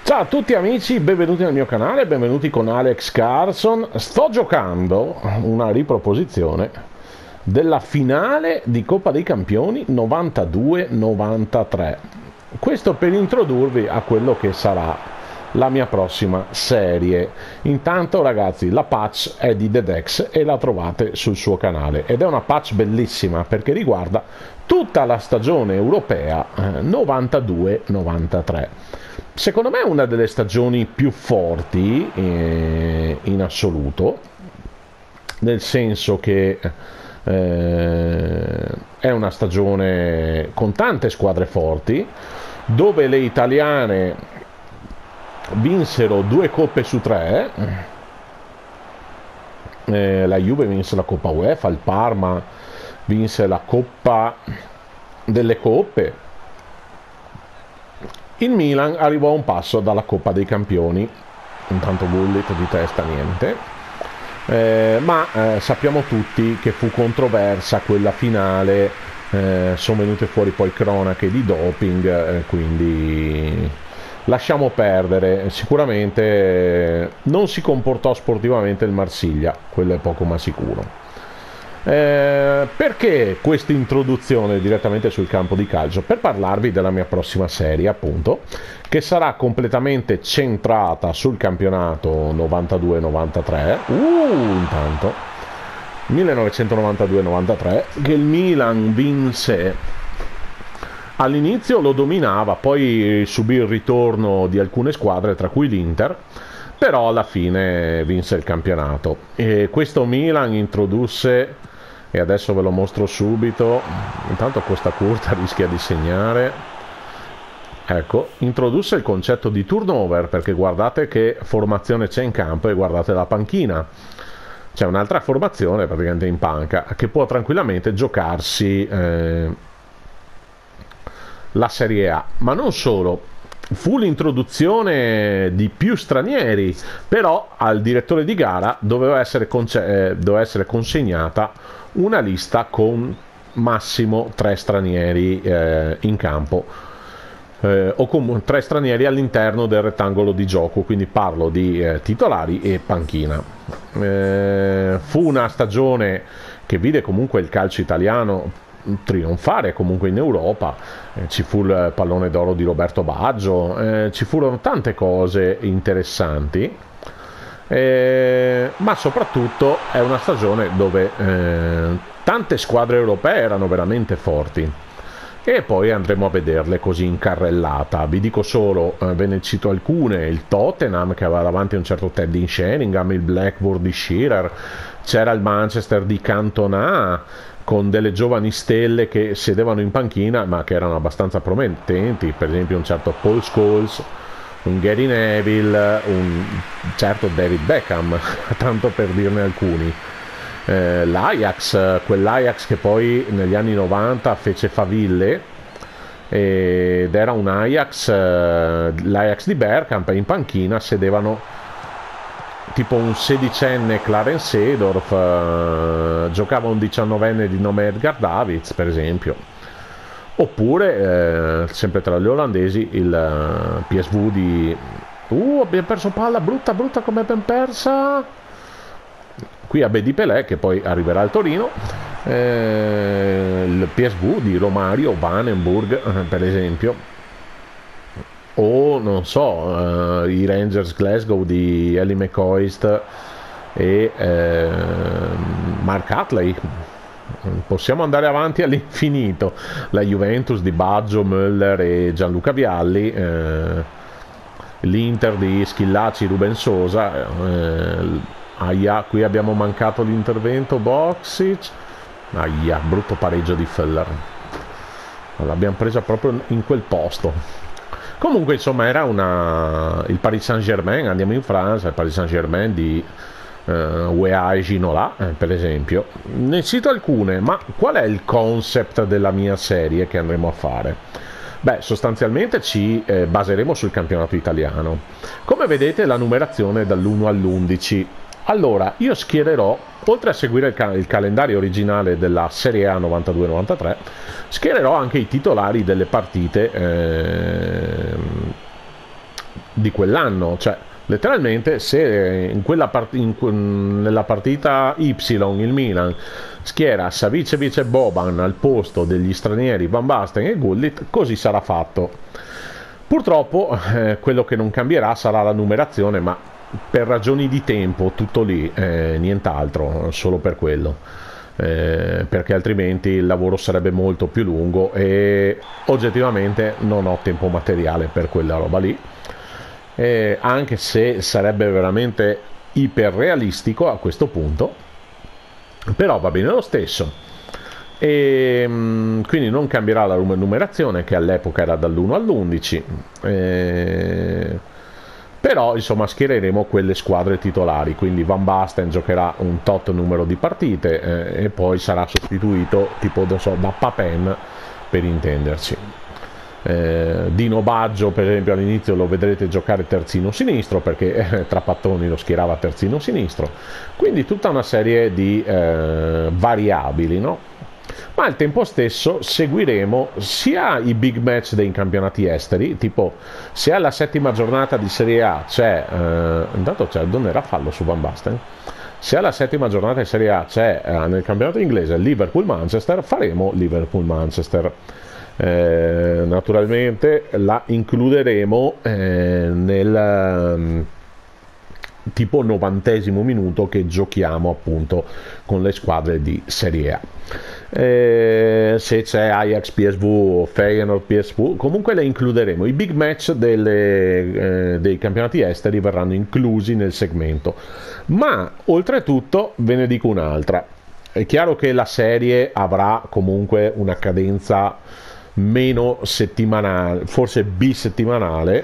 Ciao a tutti amici, benvenuti nel mio canale, benvenuti con Alex Carson. Sto giocando una riproposizione della finale di Coppa dei Campioni 92-93. Questo per introdurvi a quello che sarà la mia prossima serie. Intanto ragazzi, la patch è di Dedex e la trovate sul suo canale ed è una patch bellissima perché riguarda tutta la stagione europea 92-93. Secondo me è una delle stagioni più forti in assoluto, nel senso che è una stagione con tante squadre forti, dove le italiane vinsero 2 coppe su 3, la Juve vinse la Coppa UEFA, il Parma vinse la Coppa delle Coppe, il Milan arrivò a un passo dalla Coppa dei Campioni, intanto Gullit di testa niente, ma sappiamo tutti che fu controversa quella finale, sono venute fuori poi cronache di doping, quindi lasciamo perdere. Sicuramente non si comportò sportivamente il Marsiglia, quello è poco ma sicuro. Perché questa introduzione direttamente sul campo di calcio? Per parlarvi della mia prossima serie, appunto, che sarà completamente centrata sul campionato 92-93. Intanto 1992-93, che il Milan vinse. All'inizio lo dominava, poi subì il ritorno di alcune squadre, tra cui l'Inter, però alla fine vinse il campionato. E questo Milan introdusse, e adesso ve lo mostro subito, intanto Costa Curta rischia di segnare, ecco, introdusse il concetto di turnover, perché guardate che formazione c'è in campo e guardate la panchina. C'è un'altra formazione praticamente in panca che può tranquillamente giocarsi la Serie A, ma non solo. Fu l'introduzione di più stranieri, però al direttore di gara doveva essere consegnata una lista con massimo 3 stranieri in campo, o con 3 stranieri all'interno del rettangolo di gioco, quindi parlo di titolari e panchina. Fu una stagione che vide comunque il calcio italiano trionfare comunque in Europa, ci fu il pallone d'oro di Roberto Baggio, ci furono tante cose interessanti, ma soprattutto è una stagione dove tante squadre europee erano veramente forti e poi andremo a vederle così in carrellata. Vi dico solo, ve ne cito alcune: il Tottenham che aveva davanti un certo Teddy Sheringham, il Blackburn di Shearer, c'era il Manchester di Cantona con delle giovani stelle che sedevano in panchina ma che erano abbastanza promettenti, per esempio un certo Paul Scholes, un Gary Neville, un certo David Beckham, tanto per dirne alcuni. L'Ajax, quell'Ajax che poi negli anni 90 fece faville, ed era un Ajax, l'Ajax di Bergkamp, e in panchina sedevano tipo un 16enne Clarence Seedorf, giocava un 19enne di nome Edgar Davids, per esempio. Oppure, sempre tra gli olandesi, il PSV di... abbiamo perso palla, brutta come ben persa. Qui a Bedi Pelé, che poi arriverà al Torino. Il PSV di Romario, Vandenburg, per esempio. O non so, i Rangers Glasgow di Ellie McCoist e Mark Hatley. Possiamo andare avanti all'infinito. La Juventus di Baggio, Müller e Gianluca Vialli, l'Inter di Schillaci, Ruben Sosa. Qui abbiamo mancato l'intervento Boxic. Brutto pareggio di Feller, l'abbiamo presa proprio in quel posto. Comunque insomma era il Paris Saint-Germain, andiamo in Francia, il Paris Saint-Germain di UEA Ginola, per esempio. Ne cito alcune, ma qual è il concept della mia serie che andremo a fare? Beh, sostanzialmente ci baseremo sul campionato italiano. Come vedete la numerazione è dall'1 all'11. Allora, io schiererò, oltre a seguire il calendario originale della Serie A 92-93, schiererò anche i titolari delle partite di quell'anno, cioè letteralmente se nella partita Y il Milan schiera Savicevic e Boban al posto degli stranieri Van Basten e Gullit, così sarà fatto. Purtroppo quello che non cambierà sarà la numerazione, ma per ragioni di tempo tutto lì, nient'altro, solo per quello. Perché altrimenti il lavoro sarebbe molto più lungo e oggettivamente non ho tempo materiale per quella roba lì, anche se sarebbe veramente iperrealistico a questo punto, però va bene lo stesso. E quindi non cambierà la numerazione, che all'epoca era dall'1 all'11, però insomma schiereremo quelle squadre titolari, quindi Van Basten giocherà un tot numero di partite, e poi sarà sostituito tipo da Papen, per intenderci. Dino Baggio per esempio all'inizio lo vedrete giocare terzino sinistro, perché Trapattoni lo schierava terzino sinistro, quindi tutta una serie di variabili, no? Ma al tempo stesso seguiremo sia i big match dei campionati esteri, tipo se alla settima giornata di Serie A c'è, intanto c'è, non era fallo su Van Basten, se alla settima giornata di Serie A c'è nel campionato inglese Liverpool-Manchester, faremo Liverpool-Manchester. Naturalmente la includeremo nel tipo 90° minuto che giochiamo appunto con le squadre di Serie A. Se c'è Ajax PSV o Feyenoord PSV, comunque le includeremo. I big match dei campionati esteri verranno inclusi nel segmento, ma oltretutto ve ne dico un'altra. È chiaro che la serie avrà comunque una cadenza meno settimanale, forse bisettimanale,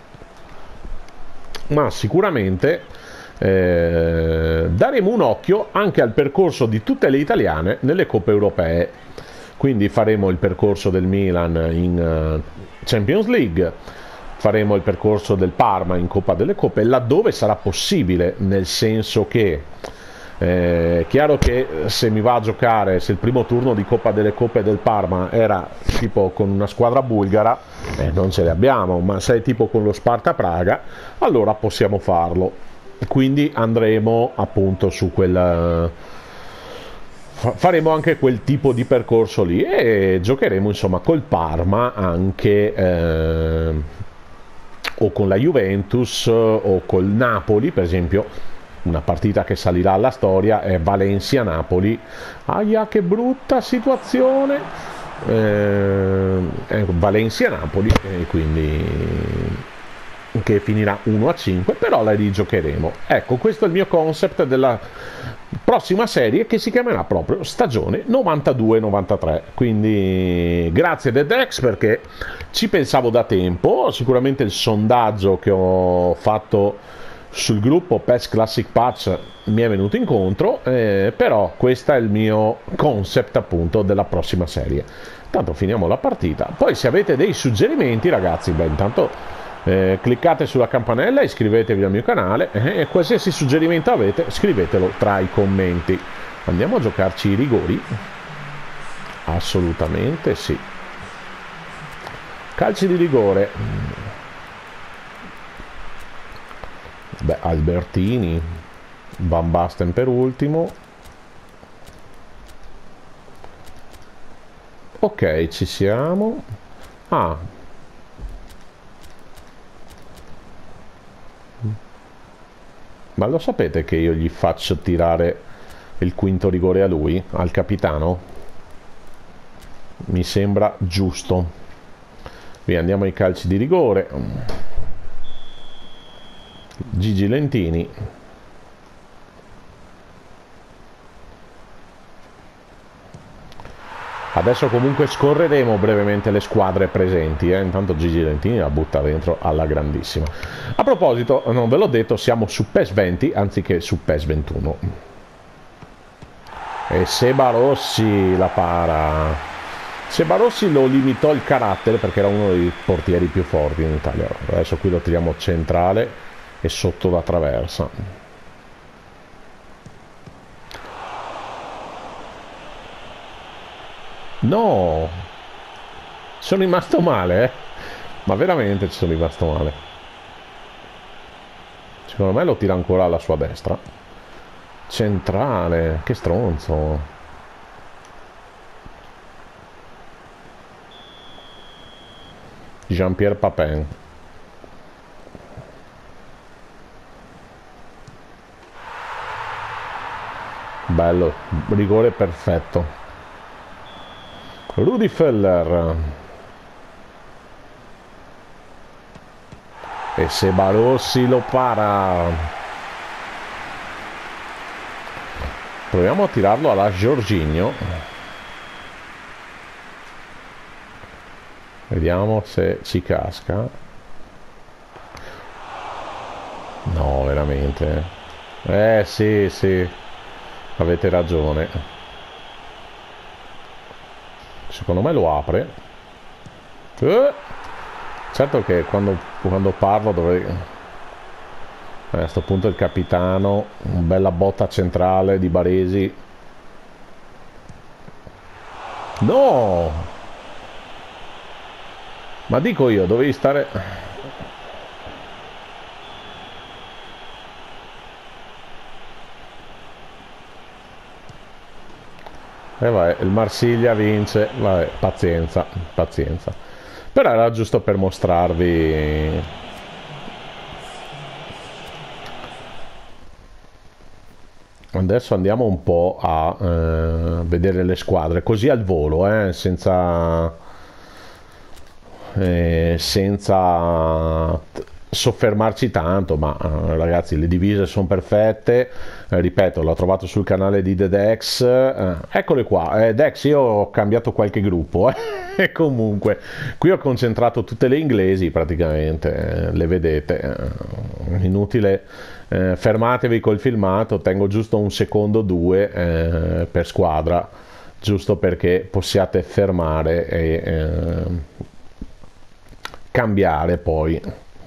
ma sicuramente daremo un occhio anche al percorso di tutte le italiane nelle coppe europee. Quindi faremo il percorso del Milan in Champions League, faremo il percorso del Parma in Coppa delle Coppe laddove sarà possibile, nel senso che chiaro che se mi va a giocare, se il primo turno di Coppa delle Coppe del Parma era tipo con una squadra bulgara, non ce le abbiamo, ma se è tipo con lo Sparta Praga, allora possiamo farlo. Quindi andremo appunto su quella, faremo anche quel tipo di percorso lì e giocheremo insomma col Parma anche o con la Juventus o col Napoli, per esempio. Una partita che salirà alla storia è Valencia-Napoli. Ahia, che brutta situazione! Valencia-Napoli, quindi che finirà 1-5, però la rigiocheremo. Ecco, questo è il mio concept della prossima serie, che si chiamerà proprio stagione 92-93. Quindi grazie Dedex, perché ci pensavo da tempo. Sicuramente il sondaggio che ho fatto sul gruppo PES Classic Patch mi è venuto incontro, però questo è il mio concept appunto della prossima serie. Intanto finiamo la partita, poi se avete dei suggerimenti ragazzi, intanto cliccate sulla campanella, iscrivetevi al mio canale e qualsiasi suggerimento avete scrivetelo tra i commenti. Andiamo a giocarci i rigori? Assolutamente sì. Calci di rigore. Beh, Albertini, Van Basten per ultimo. Ok, ci siamo. Ah, ma lo sapete che io gli faccio tirare il quinto rigore a lui, al capitano? Mi sembra giusto. Via, andiamo ai calci di rigore. Gigi Lentini. Adesso comunque scorreremo brevemente le squadre presenti, intanto Gigi Lentini la butta dentro alla grandissima. A proposito, non ve l'ho detto, siamo su PES 20 anziché su PES 21. E Seba Rossi la para. Seba Rossi lo limitò il carattere perché era uno dei portieri più forti in Italia. Adesso qui lo tiriamo centrale e sotto la traversa. No, sono rimasto male, ma veramente ci sono rimasto male. Secondo me lo tira ancora alla sua destra. Centrale, che stronzo. Jean-Pierre Papin. Bello, rigore perfetto. Rudi Feller. E Sebalossi lo para. Proviamo a tirarlo alla Jorginho. Vediamo se ci casca. No, veramente. Sì, sì. Avete ragione. Secondo me lo apre. Certo che quando parlo dovrei... a questo punto il capitano, una bella botta centrale di Baresi. No! Ma dico io, dovevi stare... vai, il Marsiglia vince, vabbè, pazienza, pazienza. Però era giusto per mostrarvi... Adesso andiamo un po' a vedere le squadre, così al volo, senza soffermarci tanto, ma ragazzi, le divise sono perfette. Ripeto, l'ho trovato sul canale di The Dex, eccole qua. Dex, io ho cambiato qualche gruppo e comunque qui ho concentrato tutte le inglesi praticamente, le vedete, inutile. Fermatevi col filmato, tengo giusto un secondo, due per squadra, giusto perché possiate fermare e cambiare poi,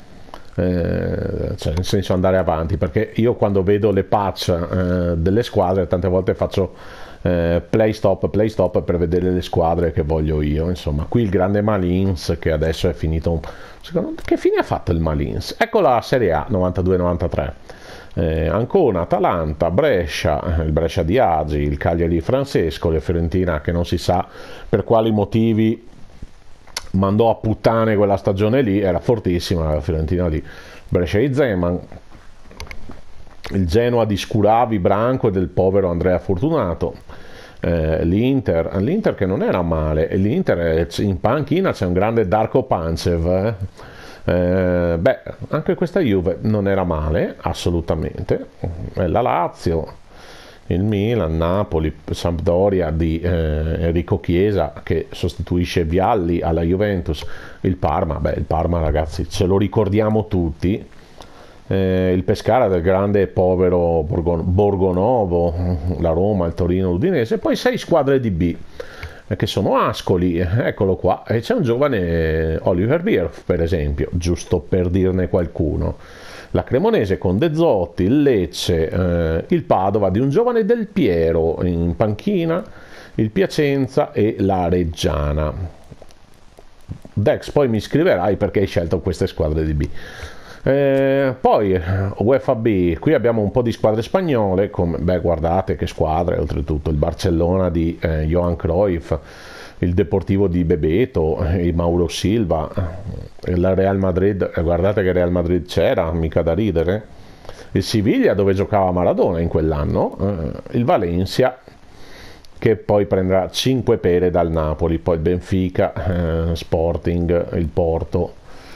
cioè nel senso andare avanti, perché io quando vedo le patch delle squadre tante volte faccio play stop per vedere le squadre che voglio io. Insomma, qui il grande Malins che adesso è finito. Secondo che fine ha fatto il Malins? Ecco la Serie A 92-93. Ancona, Atalanta, Brescia, il Brescia di Agi, il Cagliari di Francesco, la Fiorentina che non si sa per quali motivi mandò a puttane quella stagione lì, era fortissima la Fiorentina lì. Brescia di Zeman, il Genoa di Scuravi, Branco e del povero Andrea Fortunato, l'Inter che non era male, e l'Inter in panchina c'è un grande Darko Pancev, beh, anche questa Juve non era male assolutamente, la Lazio, il Milan, Napoli, Sampdoria di Enrico Chiesa che sostituisce Vialli alla Juventus, il Parma, beh, il Parma ragazzi ce lo ricordiamo tutti, il Pescara del grande e povero Borgonovo, la Roma, il Torino, l'Udinese, poi 6 squadre di B che sono Ascoli, eccolo qua, e c'è un giovane Oliver Bierf per esempio, giusto per dirne qualcuno. La Cremonese con De Zotti, il Lecce, il Padova di un giovane Del Piero in panchina, il Piacenza e la Reggiana. Dex, poi mi scriverai perché hai scelto queste squadre di B. Poi UEFA B, qui abbiamo un po' di squadre spagnole, come, beh, guardate che squadre, oltretutto il Barcellona di Johan Cruyff, il Deportivo di Bebeto, il Mauro Silva, il Real Madrid, guardate che Real Madrid c'era, mica da ridere, il Siviglia dove giocava Maradona in quell'anno, il Valencia che poi prenderà 5 pere dal Napoli, poi il Benfica, Sporting, il Porto,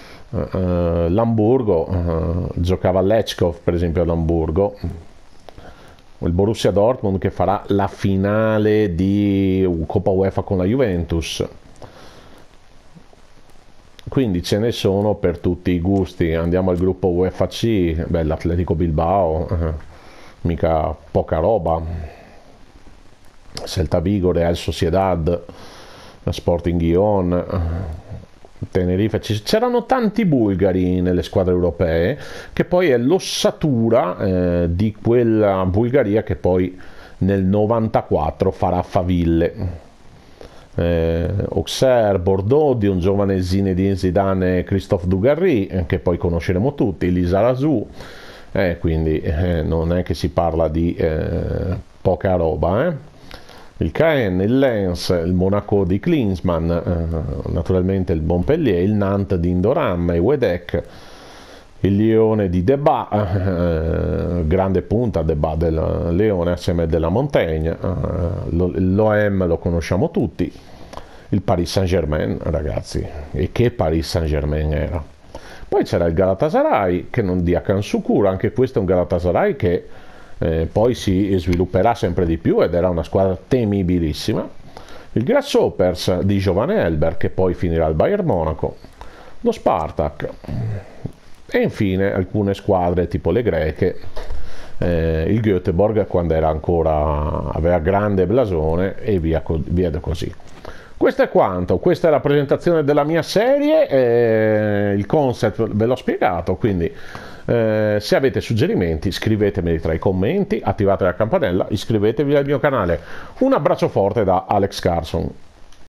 l'Hamburgo, giocava Lechkov per esempio all'Hamburgo, il Borussia Dortmund che farà la finale di Coppa UEFA con la Juventus, quindi ce ne sono per tutti i gusti. Andiamo al gruppo UEFA C, beh, l'Atletico Bilbao, mica poca roba, Celta Vigo, Real Sociedad, Sporting Gijón, Tenerife, c'erano tanti bulgari nelle squadre europee, che poi è l'ossatura di quella Bulgaria che poi nel 94 farà faville. Auxerre, Bordeaux di un giovane Zinedine Zidane e Christophe Dugarry, che poi conosceremo tutti, Lisa Razou, quindi non è che si parla di poca roba. Il Caen, il Lens, il Monaco di Klinsmann, naturalmente il Montpellier, il Nantes di Indoram, il Wedek, il Lione di Debat, grande punta Debat del Leone assieme della Montaigne, l'OM lo conosciamo tutti, il Paris Saint-Germain, ragazzi, e che Paris Saint-Germain era. Poi c'era il Galatasaray, che non dia can sicuro, anche questo è un Galatasaray che poi si svilupperà sempre di più ed era una squadra temibilissima. Il Grasshoppers di Giovanni Elber, che poi finirà al Bayern Monaco, lo Spartak, e infine alcune squadre tipo le greche, il Göteborg quando era ancora, aveva grande blasone, e via così. Questo è quanto, questa è la presentazione della mia serie, il concept ve l'ho spiegato, quindi se avete suggerimenti scrivetemeli tra i commenti, attivate la campanella, iscrivetevi al mio canale. Un abbraccio forte da Alex Carson.